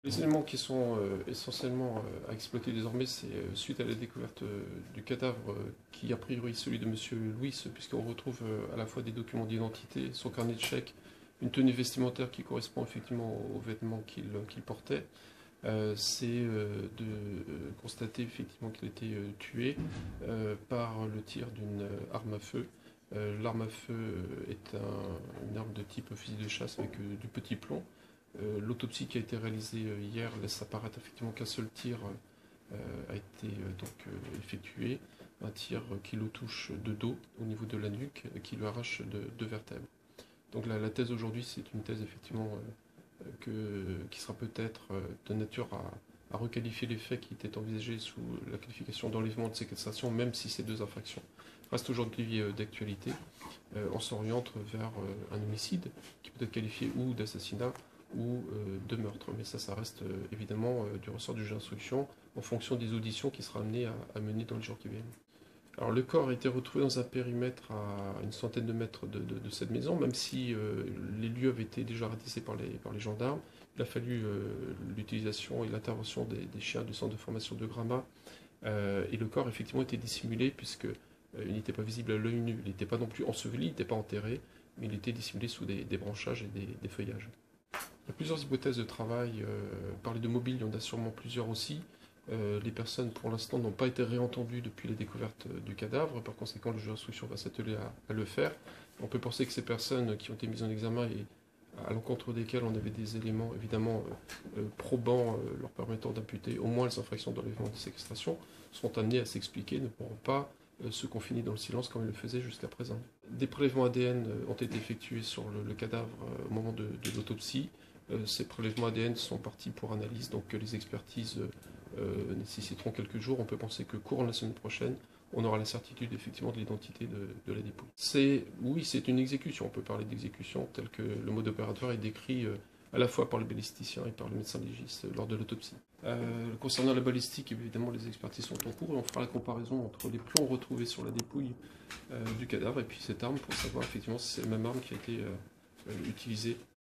Les éléments qui sont essentiellement à exploiter désormais, c'est suite à la découverte du cadavre qui a priori celui de Monsieur Louis, puisqu'on retrouve à la fois des documents d'identité, son carnet de chèques, une tenue vestimentaire qui correspond effectivement aux vêtements qu'il portait. C'est de constater effectivement qu'il a été tué par le tir d'une arme à feu. L'arme à feu est une arme de type fusil de chasse avec du petit plomb. L'autopsie qui a été réalisée hier laisse apparaître effectivement qu'un seul tir a été effectué, un tir qui le touche de dos au niveau de la nuque, qui lui arrache deux vertèbres. Donc la thèse aujourd'hui, c'est une thèse effectivement qui sera peut-être de nature à requalifier les faits qui étaient envisagés sous la qualification d'enlèvement de séquestration, même si ces deux infractions restent aujourd'hui d'actualité. On s'oriente vers un homicide qui peut être qualifié ou d'assassinat ou de meurtre. Mais ça reste évidemment du ressort du juge d'instruction en fonction des auditions qu'il sera amené à mener dans les jours qui viennent. Alors le corps a été retrouvé dans un périmètre à une centaine de mètres de cette maison, même si les lieux avaient été déjà ratissés par les gendarmes. Il a fallu l'utilisation et l'intervention des chiens du centre de formation de Gramma. Et le corps effectivement était dissimulé puisque il n'était pas visible à l'œil nu. Il n'était pas non plus enseveli, il n'était pas enterré, mais il était dissimulé sous des branchages et des feuillages. Il y a plusieurs hypothèses de travail. Parler de mobile, il y en a sûrement plusieurs aussi. Les personnes, pour l'instant, n'ont pas été réentendues depuis la découverte du cadavre. Par conséquent, le juge d'instruction va s'atteler à le faire. On peut penser que ces personnes qui ont été mises en examen et à l'encontre desquelles on avait des éléments évidemment probants leur permettant d'imputer au moins les infractions d'enlèvement et de séquestration sont amenées à s'expliquer, ne pourront pas se confiner dans le silence comme ils le faisaient jusqu'à présent. Des prélèvements ADN ont été effectués sur le cadavre au moment de l'autopsie. Ces prélèvements ADN sont partis pour analyse, donc les expertises nécessiteront quelques jours. On peut penser que courant la semaine prochaine, on aura la certitude effectivement de l'identité de la dépouille. Oui, c'est une exécution. On peut parler d'exécution tel que le mode opératoire est décrit à la fois par le balisticien et par le médecin légiste lors de l'autopsie. Concernant la balistique, évidemment, les expertises sont en cours et on fera la comparaison entre les plombs retrouvés sur la dépouille du cadavre et puis cette arme pour savoir effectivement si c'est la même arme qui a été utilisée